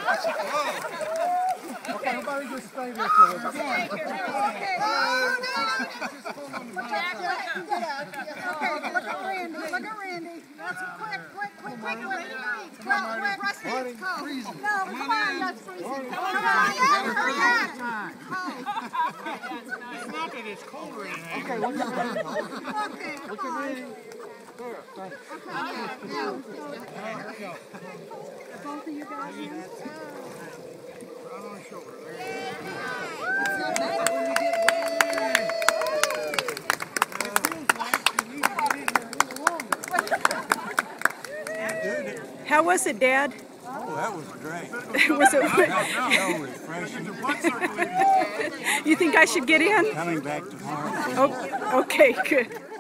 Okay, everybody just stay there for a minute. Okay. Look at Randy. Look at Randy. That's quick. Morning, freezing. No, come on, that's freezing. Come on. It's not that it's colder in here. Okay, look at me. Okay, come Look at on. me. There, thanks. Both of you guys in. Right on the shoulder. How was it, Dad? Oh, that was great. Was it? So refreshing. You think I should get in? Coming back tomorrow. Oh, okay, good.